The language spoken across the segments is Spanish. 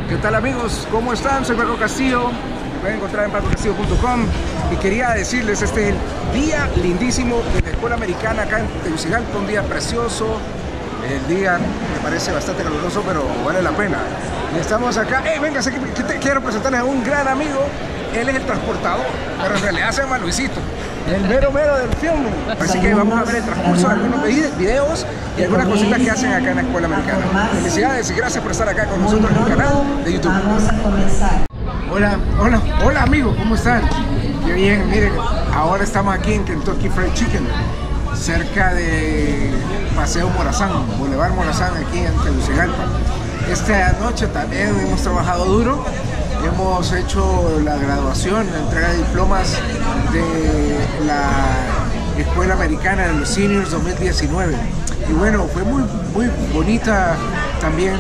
¿Qué tal amigos? ¿Cómo están? Soy Paco Castillo, me pueden encontrar en pacocastillo.com y quería decirles, este es el día lindísimo de la Escuela Americana acá en Tegucigalpa, un día precioso. El día me parece bastante caluroso, pero vale la pena. Y estamos acá, venga, quiero presentarles a un gran amigo. Él es el transportador, pero en realidad se llama Luisito, el mero del film. Así que vamos a ver el transcurso de algunos videos y algunas cositas que hacen acá en la Escuela Americana. Felicidades y gracias por estar acá con nosotros en el canal de YouTube. Vamos a comenzar. Hola amigos, ¿cómo están? Qué bien, miren, ahora estamos aquí en Kentucky Fried Chicken, cerca de Paseo Morazán, Boulevard Morazán, aquí en Tegucigalpa. Esta noche también hemos trabajado duro. Hemos hecho la graduación, la entrega de diplomas de la Escuela Americana de los Seniors 2019. Y bueno, fue muy bonita también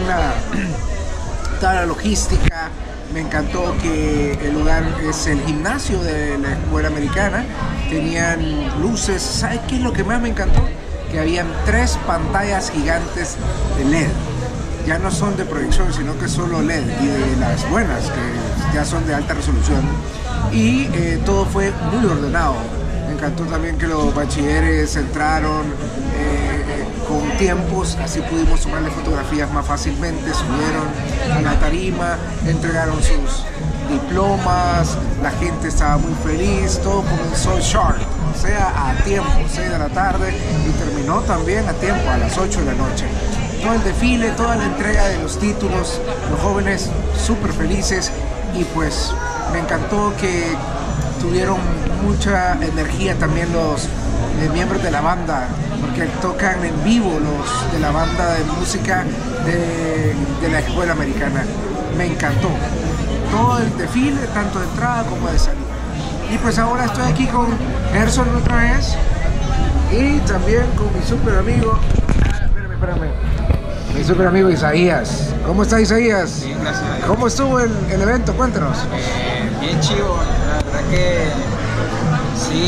toda la logística. Me encantó que el lugar es el gimnasio de la Escuela Americana. Tenían luces. ¿Sabes qué es lo que más me encantó? Que habían 3 pantallas gigantes de LED. Ya no son de proyección, sino que solo LED, y de las buenas, que ya son de alta resolución. Y todo fue muy ordenado. Me encantó también que los bachilleres entraron con tiempos, así pudimos tomarle fotografías más fácilmente. Subieron a la tarima, entregaron sus diplomas, la gente estaba muy feliz, todo comenzó sharp, o sea, a tiempo, 6 de la tarde, y terminó también a tiempo, a las 8 de la noche. Todo el desfile, toda la entrega de los títulos, los jóvenes súper felices, y pues me encantó que tuvieron mucha energía también los miembros de la banda, porque tocan en vivo los de la banda de música de la Escuela Americana. Me encantó todo el desfile, tanto de entrada como de salida. Y pues ahora estoy aquí con Gerson otra vez, y también con mi súper amigo, espérame. Mi super amigo Isaías. ¿Cómo está Isaías? Bien, gracias. ¿Cómo estuvo el evento? Cuéntanos. Bien chivo, la verdad que sí,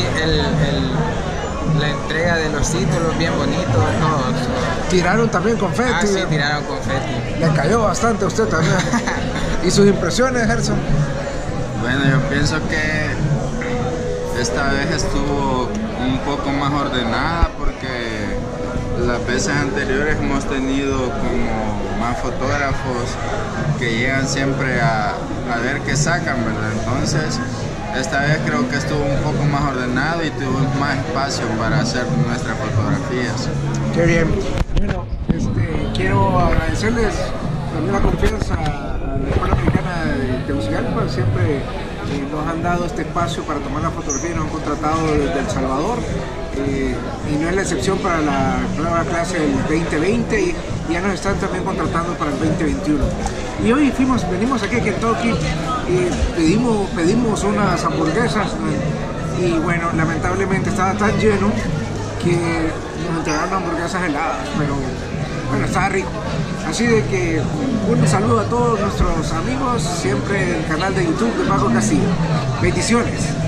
la entrega de los títulos bien bonito, todos. ¿Tiraron también confeti? Ah, sí, tiraron confeti. Le cayó bastante a usted también. ¿Y sus impresiones, Gerson? Bueno, yo pienso que esta vez estuvo un poco más ordenada, porque las veces anteriores hemos tenido como más fotógrafos que llegan siempre a ver qué sacan, ¿verdad? Entonces, esta vez creo que estuvo un poco más ordenado y tuvimos más espacio para hacer nuestras fotografías. Qué bien. Bueno, quiero agradecerles también la confianza a la Escuela Americana de Tegucigalpa. Siempre nos han dado este espacio para tomar la fotografía y nos han contratado desde El Salvador. Y no es la excepción para la nueva clase del 2020, y ya nos están también contratando para el 2021. Y hoy venimos aquí a Kentucky y pedimos unas hamburguesas, y bueno, lamentablemente estaba tan lleno que nos entregaron hamburguesas heladas, pero bueno, estaba rico. Así de que un saludo a todos nuestros amigos, siempre en el canal de YouTube de Paco Castillo. Bendiciones.